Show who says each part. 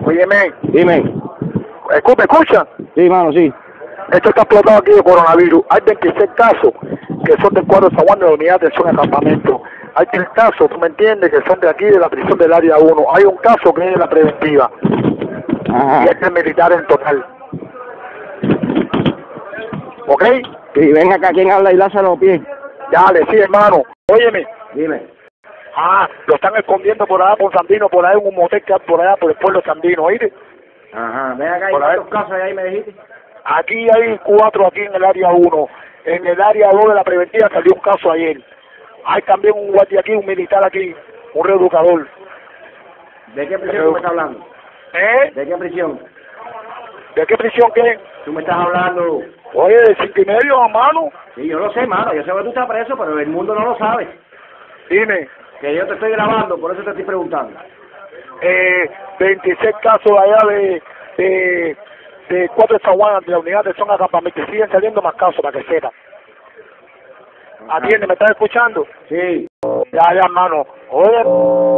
Speaker 1: Óyeme,
Speaker 2: Dime.
Speaker 1: ¿me escucha?
Speaker 2: Sí, mano, sí.
Speaker 1: Esto está explotado aquí de coronavirus. Hay 26 casos que son del cuadro de San Juan de la unidad de atención a campamento. Hay 3 casos, tú me entiendes, que son de aquí, de la prisión del área 1. Hay un caso que es de la preventiva.
Speaker 2: Ajá.
Speaker 1: Y este es militar en total. ¿Ok?
Speaker 2: Sí, ven acá, ¿quién habla? Y Lázaro los pies.
Speaker 1: Dale, sí, hermano. Óyeme.
Speaker 2: Dime.
Speaker 1: Lo están escondiendo por allá por Sandino, por allá en un motel que hay por allá por el pueblo de Sandino, ¿oíste?
Speaker 2: Ajá, ven acá, ¿y
Speaker 1: Por ahí.
Speaker 2: cuántos casos hay ahí me dijiste?
Speaker 1: Aquí hay 4 aquí en el área 1. En el área 2 de la preventiva salió un caso ayer. Hay también un guardia aquí, un militar aquí, un reeducador.
Speaker 2: ¿De qué prisión tú me estás hablando?
Speaker 1: ¿Eh?
Speaker 2: ¿De qué prisión?
Speaker 1: ¿De qué prisión qué?
Speaker 2: Tú me estás hablando.
Speaker 1: Oye, de 5:30, hermano.
Speaker 2: Sí, yo lo sé, mano, yo sé que tú estás preso, pero el mundo no lo sabe.
Speaker 1: Dime,
Speaker 2: Que yo te estoy grabando, por eso te estoy preguntando.
Speaker 1: 26 casos allá de 4 de San Juan, de la unidad de atención a campamento. Siguen saliendo más casos para que sepa. Atiende, ¿me estás escuchando?
Speaker 2: Sí.
Speaker 1: Ya, hermano. Oye.